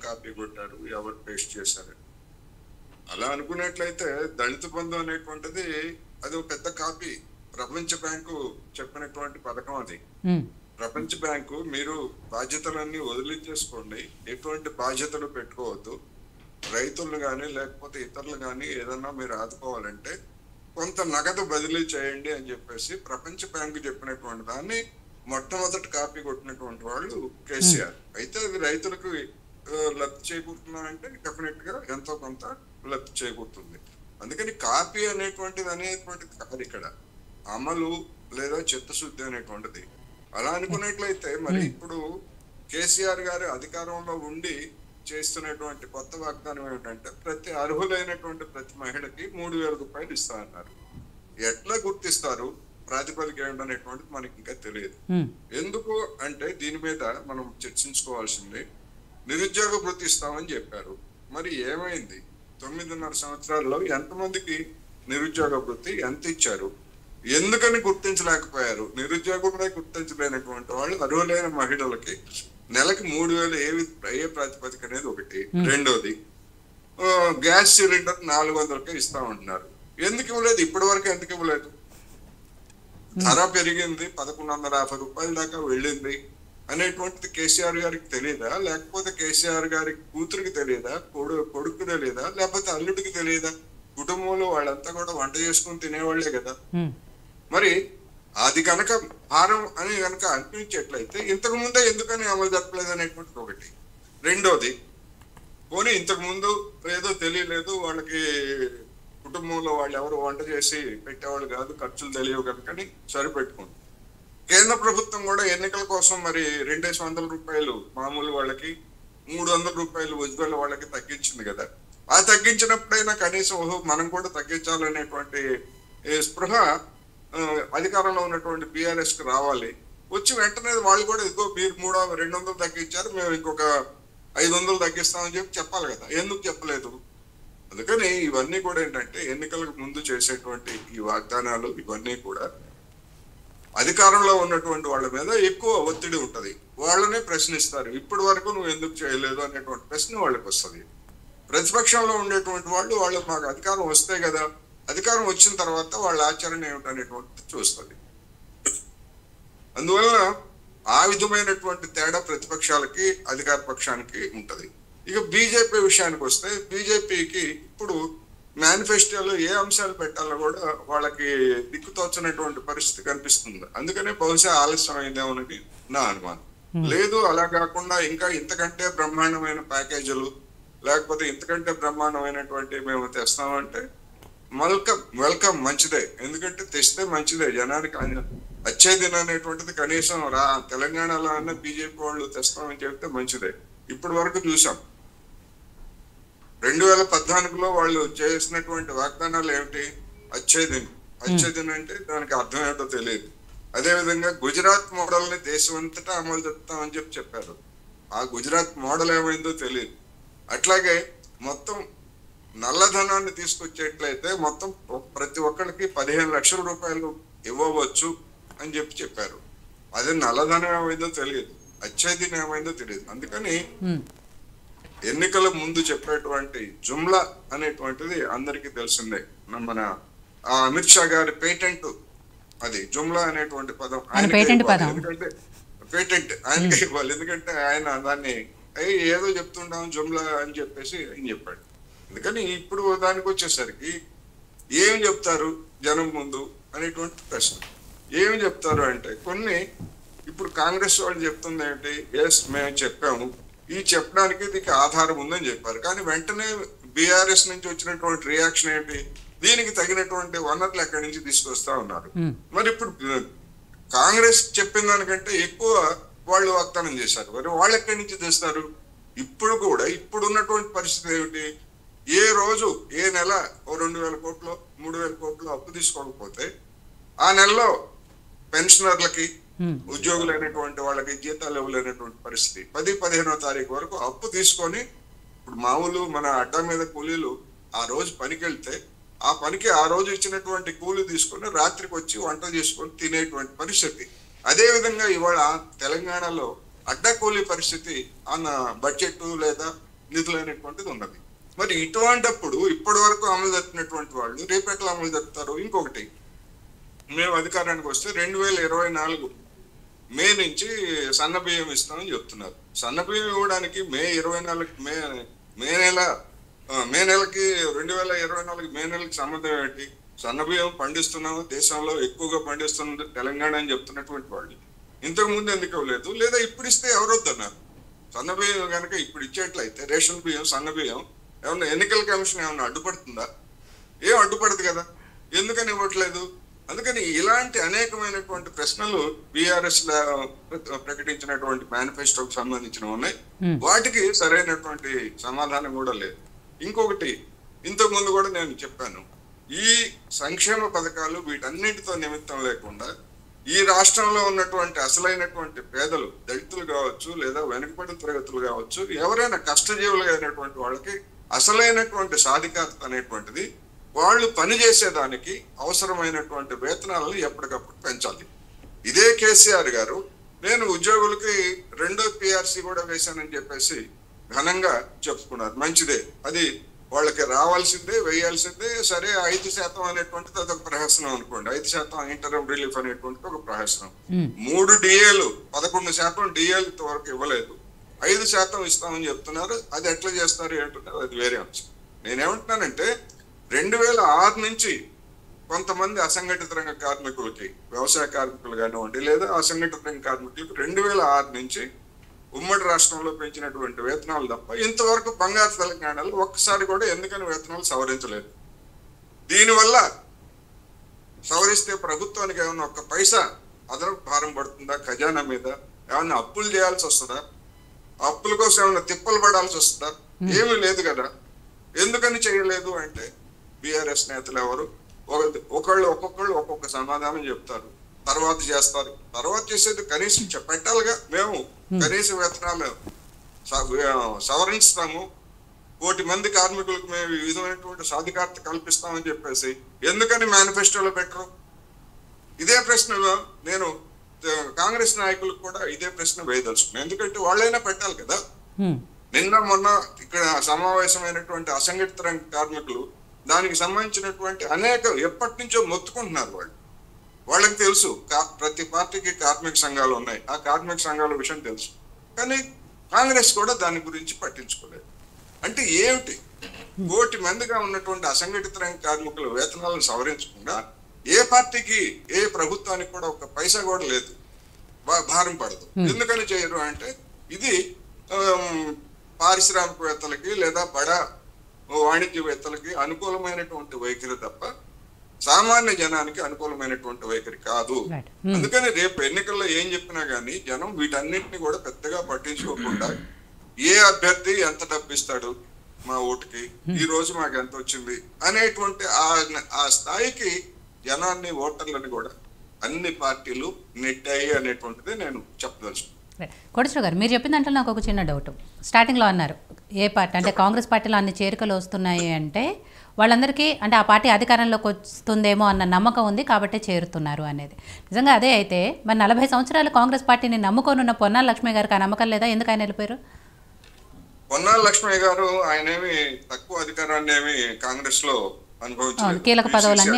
Copy కొట్టారు, ఎవరు paste చేశారు. అలా అనుకున్నట్లయితే దళిత బంధు అనేటువంటిది అది ఒక పెద్ద కాపీ. ప్రపంచ బ్యాంకు చెప్పినటువంటి పథకం అది. ప్రపంచ బ్యాంకు మీరు బాధ్యతలన్నీ వదిలించేసుకోండి, ఎటువంటి బాధ్యతలు పెట్టుకోవద్దు, రైతులను కానీ లేకపోతే ఇతరులు కానీ ఏదన్నా మీరు ఆదుకోవాలంటే కొంత నగదు బదిలీ చేయండి అని చెప్పేసి ప్రపంచ బ్యాంకు చెప్పినటువంటి దాన్ని మొట్టమొదటి కాపీ కొట్టినటువంటి వాళ్ళు కేసీఆర్. అయితే అది రైతులకు లబ్ధి చేకూరుతున్నారంటే డెఫినెట్ గా ఎంతో కొంత లబ్ధి చేకూరుతుంది. అందుకని కాపీ అనేటువంటిది కాదు ఇక్కడ, అమలు లేదా చిత్తశుద్ధి అనేటువంటిది. అలా అనుకున్నట్లయితే మరి ఇప్పుడు కేసీఆర్ గారు అధికారంలో ఉండి చేస్తున్నటువంటి కొత్త వాగ్దానం ఏమిటంటే ప్రతి అర్హులైనటువంటి ప్రతి మహిళకి 3,000 రూపాయలు ఇస్తా అన్నారు. ఎట్లా గుర్తిస్తారు, ప్రాతిపదిక ఏమిటనేటువంటిది మనకి ఇంకా తెలియదు. ఎందుకు అంటే దీని మీద మనం చర్చించుకోవాల్సింది. నిరుద్యోగ వృత్తి ఇస్తామని చెప్పారు, మరి ఏమైంది? 9.5 సంవత్సరాల్లో ఎంతమందికి నిరుద్యోగ వృత్తి ఎంత ఇచ్చారు? ఎందుకని గుర్తించలేకపోయారు? నిరుద్యోగంలో గుర్తించలేనటువంటి వాళ్ళు అర్హులైన మహిళలకి నెలకి 3,000 ఏ ప్రాతిపదిక అనేది ఒకటి. రెండోది గ్యాస్ సిలిండర్ 400కే ఇస్తామంటున్నారు. ఎందుకు ఇవ్వలేదు? ఇప్పటి వరకు ఎందుకు ఇవ్వలేదు? ధర పెరిగింది, 1,150 రూపాయల దాకా వెళ్ళింది అనేటువంటిది కేసీఆర్ గారికి తెలియదా? లేకపోతే కేసీఆర్ గారి కూతురికి తెలియదా? కొడుకు తెలియదా? లేకపోతే అల్లుడికి తెలియదా? కుటుంబంలో వాళ్ళంతా కూడా వంట చేసుకుని తినేవాళ్లే కదా. మరి అది కనుక భారం అని కనుక అనిపించేట్లయితే ఇంతకు ముందే ఎందుకని అమలు జరపలేదు అనేటువంటిది ఒకటి. రెండోది పోనీ ఇంతకు ముందు ఏదో తెలియలేదు, వాళ్ళకి కుటుంబంలో వాళ్ళు ఎవరు వంట చేసి పెట్టేవాళ్ళు కాదు, ఖర్చులు తెలియవు కనుకని సరిపెట్టుకుంది. కేంద్ర ప్రభుత్వం కూడా ఎన్నికల కోసం మరి 2,500 రూపాయలు మామూలు వాళ్ళకి, 300 రూపాయలు ఉజ్వల వాళ్ళకి తగ్గించింది కదా. ఆ తగ్గించినప్పుడైనా కనీసం మనం కూడా తగ్గించాలనేటువంటి స్పృహ అధికారంలో ఉన్నటువంటి బీఆర్ఎస్ కి రావాలి. వచ్చి వెంటనే వాళ్ళు కూడా ఇదిగో మీరు 200 తగ్గించారు, మేము ఇంకొక 500 తగ్గిస్తామని చెప్పాలి కదా. ఎందుకు చెప్పలేదు? అందుకని ఇవన్నీ కూడా ఏంటంటే ఎన్నికలకు ముందు చేసేటువంటి ఈ వాగ్దానాలు ఇవన్నీ కూడా అధికారంలో ఉన్నటువంటి వాళ్ళ మీద ఎక్కువ ఒత్తిడి ఉంటది. వాళ్ళనే ప్రశ్నిస్తారు, ఇప్పటి వరకు నువ్వు ఎందుకు చేయలేదు అనేటువంటి ప్రశ్న వాళ్ళకి వస్తుంది. ప్రతిపక్షంలో ఉండేటువంటి వాళ్ళు మాకు అధికారం వస్తే కదా, అధికారం వచ్చిన తర్వాత వాళ్ళ ఆచరణ ఏమిటనేటువంటిది చూస్తుంది. అందువల్ల ఆ విధమైనటువంటి తేడా ప్రతిపక్షాలకి అధికార పక్షానికి ఉంటది. ఇక బీజేపీ విషయానికి వస్తే బీజేపీకి ఇప్పుడు మేనిఫెస్టోలో ఏ అంశాలు పెట్టాలో కూడా వాళ్ళకి దిక్కుతోచనటువంటి పరిస్థితి కనిపిస్తుంది. అందుకనే బహుశా ఆలస్యం అయిందేమోనని నా అనుమానం. లేదు అలా కాకుండా ఇంకా ఇంతకంటే బ్రహ్మాండమైన ప్యాకేజీలు లేకపోతే ఇంతకంటే బ్రహ్మాండమైనటువంటి మేము తెస్తామంటే వెల్కమ్, మంచిదే. ఎందుకంటే తెస్తే మంచిదే జనానికి. వచ్చేది అనేటువంటిది కనీసం తెలంగాణలో అన్న బీజేపీ వాళ్ళు తెస్తామని చెప్తే మంచిదే. ఇప్పటి వరకు చూసాం 2014లో వాళ్ళు చేసినటువంటి వాగ్దానాలు ఏమిటి? వచ్చేదిన్ అంటే దానికి అర్థం ఏంటో తెలియదు. అదేవిధంగా గుజరాత్ మోడల్ ని దేశం అంతటా అమలు చేస్తామని చెప్పారు. ఆ గుజరాత్ మోడల్ ఏమైందో తెలియదు. అట్లాగే మొత్తం నల్లధనాన్ని తీసుకొచ్చేట్లయితే మొత్తం ప్రతి ఒక్కరికి 15 లక్షల రూపాయలు ఇవ్వవచ్చు అని చెప్పారు. అదే నల్లధనం ఏమైందో తెలియదు, వచ్చేది ఏమైందో తెలియదు. అందుకని ఎన్నికల ముందు చెప్పేటువంటి జుమ్లా అనేటువంటిది అందరికీ తెలిసిందే. మన అమిత్ షా గారి పేటెంట్ అది జుమ్లా అనేటువంటి పదం ఎందుకంటే పేటెంట్ ఆయనకే ఇవ్వాలి. ఎందుకంటే ఆయన దాన్ని ఏదో చెప్తుంటాం జుమ్లా అని చెప్పేసి ఆయన చెప్పాడు. అందుకని ఇప్పుడు దానికి వచ్చేసరికి ఏం చెప్తారు జనం ముందు అనేటువంటి ప్రశ్న. ఏమి చెప్తారు అంటే కొన్ని ఇప్పుడు కాంగ్రెస్ వాళ్ళు చెప్తుంది ఏంటి? ఎస్ మేము చెప్పాము, ఈ చెప్పడానికి దీనికి ఆధారం ఉందని చెప్పారు. కానీ వెంటనే బీఆర్ఎస్ నుంచి వచ్చినటువంటి రియాక్షన్ ఏంటి? దీనికి తగినటువంటి వనరులు ఎక్కడి నుంచి తీసుకొస్తా ఉన్నారు. మరి ఇప్పుడు కాంగ్రెస్ చెప్పిన దానికంటే ఎక్కువ వాళ్ళు వాగ్దానం చేశారు. మరి వాళ్ళు ఎక్కడి నుంచి తెస్తారు? ఇప్పుడు కూడా ఇప్పుడున్నటువంటి పరిస్థితి ఏమిటి? ఏ రోజు ఏ నెల 2,000 కోట్లు 3,000 కోట్లు అప్పు తీసుకోకపోతే ఆ నెలలో పెన్షనర్లకి ఉద్యోగులైనటువంటి వాళ్ళకి జీతాలు ఇవ్వలేనటువంటి పరిస్థితి. 10-15వ తారీఖు వరకు అప్పు తీసుకొని ఇప్పుడు మామూలు మన అడ్డా మీద కూలీలు ఆ రోజు పనికి వెళ్తే ఆ పనికి ఆ రోజు ఇచ్చినటువంటి కూలీ తీసుకొని రాత్రికి వచ్చి వంట చేసుకొని తినేటువంటి పరిస్థితి. అదే విధంగా ఇవాళ తెలంగాణలో అడ్డా కూలీ పరిస్థితి అన్న బడ్జెట్ లేదా నిధులు అనేటువంటిది ఉన్నది. మరి ఇటువంటిప్పుడు ఇప్పటి వరకు అమలు జరుపుతున్నటువంటి వాళ్ళు రేపు ఎట్లా అమలు జరుపుతారు? ఇంకొకటి, మేము అధికారానికి వస్తే 2024 మే నుంచి సన్న బియ్యం ఇస్తామని చెప్తున్నారు. సన్న బియ్యం ఇవ్వడానికి మే 2024 మే నెలకి సంబంధం ఏంటి? సన్న బియ్యం పండిస్తున్నాము, దేశంలో ఎక్కువగా పండిస్తున్నది తెలంగాణ అని చెప్తున్నటువంటి వాళ్ళు ఇంతకు ముందు ఎందుకు ఇవ్వలేదు? లేదా ఇప్పుడు ఇస్తే ఎవరొద్దన్నారు? సన్న బియ్యం కనుక ఇప్పుడు ఇచ్చేట్లయితే రేషన్ బియ్యం, సన్న బియ్యం ఏమన్నా ఎన్నికల కమిషన్ ఏమన్నా అడ్డుపడుతుందా? ఏం అడ్డుపడదు కదా, ఎందుకని ఇవ్వట్లేదు? అందుకని ఇలాంటి అనేకమైనటువంటి ప్రశ్నలు బీఆర్ఎస్ ప్రకటించినటువంటి మేనిఫెస్టోకి సంబంధించిన ఉన్నాయి. వాటికి సరైనటువంటి సమాధానం కూడా లేదు. ఇంకొకటి, ఇంతకు ముందు కూడా నేను చెప్పాను, ఈ సంక్షేమ పథకాలు వీటన్నిటితో నిమిత్తం లేకుండా ఈ రాష్ట్రంలో ఉన్నటువంటి అసలైనటువంటి పేదలు, దళితులు కావచ్చు లేదా వెనుకబడిన తరగతులు కావచ్చు, ఎవరైనా కష్టజీవులు అయినటువంటి వాళ్ళకి అసలైనటువంటి సాధికారత అనేటువంటిది, వాళ్ళు పనిచేసేదానికి అవసరమైనటువంటి వేతనాలను ఎప్పటికప్పుడు పెంచాలి. ఇదే కేసీఆర్ గారు నేను ఉద్యోగులకి 2వ పిఆర్సీ కూడా వేశానని చెప్పేసి ఘనంగా చెప్పుకున్నారు. మంచిదే, అది వాళ్ళకి రావాల్సిందే, వేయాల్సిందే. సరే 5% అనేటువంటిది అదొక ప్రహసనం అనుకోండి. 5% ఇంటర్మ్ రిలీఫ్ అనేటువంటిది ఒక ప్రహసనం. 3 డిఏలు 11% డిఏలు వరకు ఇవ్వలేదు, 5% ఇస్తామని చెప్తున్నారు. అది ఎట్లా చేస్తారు ఏంటున్నారు, అది వేరే అంశం. నేనేమంటున్నానంటే 2006 నుంచి కొంతమంది అసంఘటిత రంగ కార్మికులకి, వ్యవసాయ కార్మికులు కానివ్వండి లేదా అసంఘటిత రంగ కార్మికులకు 2006 నుంచి ఉమ్మడి రాష్ట్రంలో పెంచినటువంటి వేతనాలు తప్ప ఇంతవరకు బంగారు తెలంగాణలో ఒక్కసారి కూడా ఎందుకని వేతనాలు సవరించలేదు. దీనివల్ల సవరిస్తే ప్రభుత్వానికి ఏమన్నా ఒక్క పైసా అదనపు భారం పడుతుందా? ఖజానా మీద ఏమన్నా అప్పులు చేయాల్సి వస్తుందా? అప్పుల కోసం ఏమన్నా తిప్పలు పడాల్సి వస్తుందా? ఏమీ లేదు కదా. ఎందుకని చేయలేదు అంటే బీఆర్ఎస్ నేతలు ఎవరు ఒక్కొక్కళ్ళు ఒక్కొక్క సమాధానం చెప్తారు, తర్వాత చేస్తారు. తర్వాత చేసేది కనీసం పెట్టాలిగా. మేము కనీస వేతనాలు సవరిస్తాము, 1,000,000 మంది కార్మికులకు మేము ఈ విధమైనటువంటి సాధికారత కల్పిస్తామని చెప్పేసి ఎందుకని మేనిఫెస్టోలో పెట్టరు? ఇదే ప్రశ్న నేను కాంగ్రెస్ నాయకులకు కూడా ఇదే ప్రశ్న వేయదలుచుకున్నాను. ఎందుకంటే వాళ్ళైనా పెట్టాలి కదా. నిన్న మొన్న ఇక్కడ సమావేశమైనటువంటి అసంఘటిత రంగ కార్మికులు దానికి సంబంధించినటువంటి అనేక ఎప్పటి నుంచో మొత్తుకుంటున్నారు. వాళ్ళకి తెలుసు ప్రతి పార్టీకి కార్మిక సంఘాలు ఉన్నాయి, ఆ కార్మిక సంఘాల విషయం తెలుసు. కానీ కాంగ్రెస్ కూడా దాని గురించి పట్టించుకోలేదు. అంటే ఏమిటి? 1,000,000 మందిగా ఉన్నటువంటి అసంఘటిత రంగ కార్మికుల వేతనాలను సవరించకుండా ఏ పార్టీకి, ఏ ప్రభుత్వానికి కూడా ఒక పైసా కూడా లేదు, భారం పడదు. ఎందుకని చేయరు అంటే ఇది పారిశ్రామికవేత్తలకి లేదా బడా వాణిజ్యవేత్తలకి అనుకూలమైనటువంటి వైఖరి తప్ప సామాన్య జనానికి అనుకూలమైనటువంటి వైఖరి కాదు. అందుకని రేపు ఎన్నికల్లో ఏం చెప్పినా గానీ జనం వీటన్నిటిని కూడా పెద్దగా పట్టించుకోకుండా ఏ అభ్యర్థి ఎంత డబ్బు ఇస్తాడు మా ఓటుకి, ఈ రోజు మాకు ఎంత వచ్చింది అనేటువంటి ఆ స్థాయికి జనాన్ని, ఓటర్లని కూడా అన్ని పార్టీలు నెట్టాయి అనేటువంటిది నేను చెప్పదలుచుకున్నాను. కోటేశ్వర గారు, మీరు చెప్పిన దాంట్లో నాకు ఒక చిన్న డౌట్. స్టార్టింగ్లో అన్నారు ఏ పార్టీ అంటే కాంగ్రెస్ పార్టీలో అన్ని చేరికలు వస్తున్నాయి అంటే వాళ్ళందరికీ అంటే ఆ పార్టీ అధికారంలోకి వస్తుందేమో అన్న నమ్మకం ఉంది కాబట్టి చేరుతున్నారు అనేది. నిజంగా అదే అయితే మరి 40 సంవత్సరాలు కాంగ్రెస్ పార్టీని నమ్ముకొనున్న పొన్నాల లక్ష్మి గారికి ఆ నమ్మకం లేదా? ఎందుకు ఆయన వెళ్ళిపోయారు? పొన్నాల లక్ష్మి గారు ఆయనేమి తక్కువ అధికారాన్ని ఏమి కాంగ్రెస్ లో అనుభవించారు, కీలక పదవులన్నీ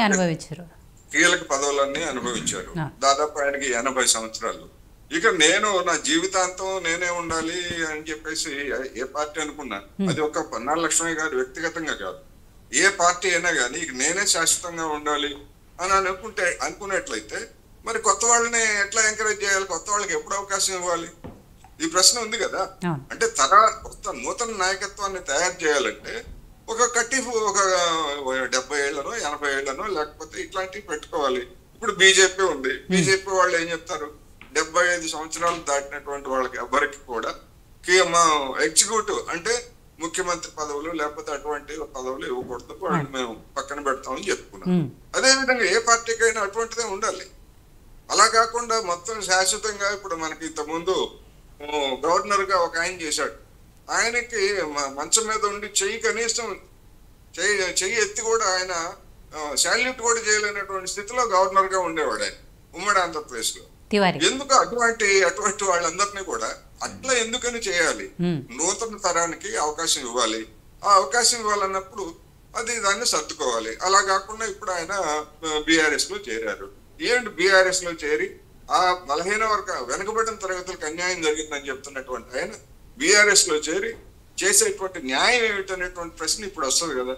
అనుభవించారు. దాదాపు ఆయనకి 80 సంవత్సరాలు. ఇక నేను నా జీవితాంతం నేనే ఉండాలి అని చెప్పేసి ఏ పార్టీ అనుకున్నా, అది ఒక పొన్నాల లక్ష్మి గారు వ్యక్తిగతంగా కాదు, ఏ పార్టీ అయినా కానీ ఇక నేనే శాశ్వతంగా ఉండాలి అని అనుకునేట్లయితే మరి కొత్త వాళ్ళని ఎట్లా ఎంకరేజ్ చేయాలి? కొత్త వాళ్ళకి ఎప్పుడు అవకాశం ఇవ్వాలి? ఈ ప్రశ్న ఉంది కదా. అంటే కొత్త నూతన నాయకత్వాన్ని తయారు చేయాలంటే ఒక కట్టిఫ్ ఒక 70 ఏళ్లనో 80 ఏళ్లనో లేకపోతే ఇట్లాంటివి పెట్టుకోవాలి. ఇప్పుడు బీజేపీ ఉంది, బీజేపీ వాళ్ళు ఏం చెప్తారు? 75 సంవత్సరాలు దాటినటువంటి వాళ్ళకి ఎవరికి కూడా ఎగ్జిక్యూటివ్ అంటే ముఖ్యమంత్రి పదవులు లేకపోతే అటువంటి పదవులు ఇవ్వకూడదు, వాళ్ళు మేము పక్కన పెడతామని చెప్పుకున్నాం. అదే విధంగా ఏ పార్టీకైనా అటువంటిదే ఉండాలి. అలా కాకుండా మొత్తం శాశ్వతంగా ఇప్పుడు మనకి ఇంతకుముందు గవర్నర్ గా ఒక ఆయన చేశాడు, ఆయనకి మంచం మీద ఉండి కనీసం చెయ్యి ఎత్తి కూడా ఆయన శాల్యూట్ కూడా చేయలేనటువంటి స్థితిలో గవర్నర్ గా ఉండేవాడు ఆయన ఉమ్మడి ఆంధ్రప్రదేశ్ లో. ఎందుకు అటువంటి వాళ్ళందరినీ కూడా అట్లా ఎందుకని చేయాలి? నూతన తరానికి అవకాశం ఇవ్వాలి. ఆ అవకాశం ఇవ్వాలన్నప్పుడు అది దాన్ని సర్దుకోవాలి. అలా కాకుండా ఇప్పుడు ఆయన బీఆర్ఎస్ లో చేరారు. ఏంటి బీఆర్ఎస్ లో చేరి ఆ బలహీన వర్గ వెనుకబడిన తరగతులకు అన్యాయం జరిగిందని చెప్తున్నటువంటి ఆయన బీఆర్ఎస్ లో చేరి చేసేటువంటి న్యాయం ఏమిటనేటువంటి ప్రశ్న ఇప్పుడు వస్తుంది కదా.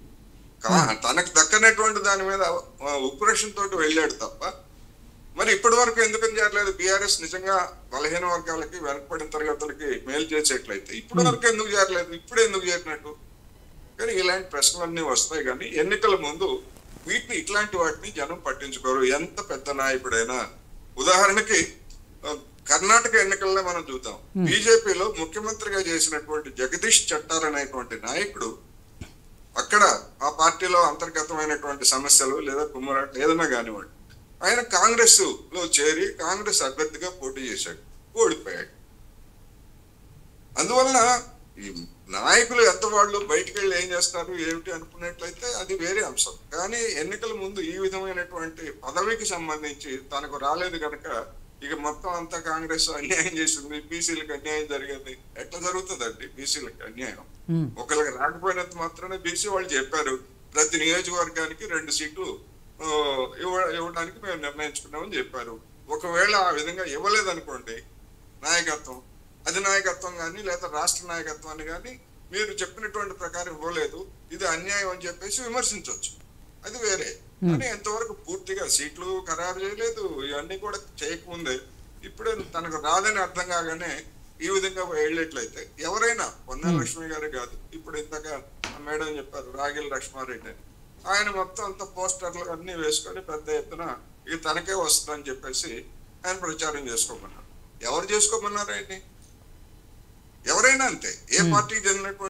తనకు దక్కనటువంటి దాని మీద ఉక్రోషం తోటి వెళ్ళాడు తప్ప మరి ఇప్పటి వరకు ఎందుకని చేరలేదు? బీఆర్ఎస్ నిజంగా బలహీన వర్గాలకి వెనకబడిన తరగతులకి మేలు చేసేట్లయితే ఇప్పటి వరకు ఎందుకు చేరలేదు? ఇప్పుడే ఎందుకు చేరినట్టు? కానీ ఇలాంటి ప్రశ్నలన్నీ వస్తాయి. కానీ ఎన్నికల ముందు వీటిని ఇట్లాంటి వాటిని జనం పట్టించుకోరు. ఎంత పెద్ద నాయకుడైనా, ఉదాహరణకి కర్ణాటక ఎన్నికల్లో మనం చూద్దాం. బీజేపీలో ముఖ్యమంత్రిగా చేసినటువంటి జగదీష్ చట్టార్ అనేటువంటి నాయకుడు అక్కడ ఆ పార్టీలో అంతర్గతమైనటువంటి సమస్యలు లేదా కుమ్మరాట్లు ఏదైనా కానివ్వండి, ఆయన కాంగ్రెస్ లో చేరి కాంగ్రెస్ అభ్యర్థిగా పోటీ చేశాడు, ఓడిపోయాడు. అందువలన ఈ నాయకులు ఎంత వాళ్ళు బయటికి వెళ్ళి ఏం చేస్తారు ఏమిటి అనుకున్నట్లయితే అది వేరే అంశం. కానీ ఎన్నికల ముందు ఈ విధమైనటువంటి పదవికి సంబంధించి తనకు రాలేదు కనుక ఇక మొత్తం అంతా కాంగ్రెస్ అన్యాయం చేసింది, బీసీలకు అన్యాయం జరిగింది. ఎట్లా జరుగుతుందండి బీసీలకు అన్యాయం? ఒకరికి రాకపోయినంత మాత్రమే బీసీ వాళ్ళు చెప్పారు ప్రతి నియోజకవర్గానికి 2 సీట్లు ఇవ్వడానికి మేము నిర్ణయించుకున్నామని చెప్పారు. ఒకవేళ ఆ విధంగా ఇవ్వలేదనుకోండి నాయకత్వం, అధినాయకత్వం కానీ లేదా రాష్ట్ర నాయకత్వాన్ని కానీ మీరు చెప్పినటువంటి ప్రకారం ఇవ్వలేదు, ఇది అన్యాయం అని చెప్పేసి విమర్శించవచ్చు, అది వేరే. కానీ ఎంతవరకు పూర్తిగా సీట్లు ఖరారు చేయలేదు, ఇవన్నీ కూడా చేయకముందే ఇప్పుడే తనకు రాదని అర్థం కాగానే ఈ విధంగా వెళ్ళేట్లయితే ఎవరైనా పొన్నా లక్ష్మి గారే కాదు, ఇప్పుడు ఇంతగా మేడం చెప్పారు రాగిల్ లక్ష్మారెడ్డి, ఆయన మొత్తం అంత పోస్టర్లు అన్ని వేసుకొని పెద్ద ఎత్తున ఇది తనకే వస్తుందని చెప్పేసి ఆయన ప్రచారం చేసుకోమన్నారు. ఎవరు చేసుకోమన్నారు ఆయన్ని? ఎవరైనా అంతే, ఏ పార్టీకి చెందినటువంటి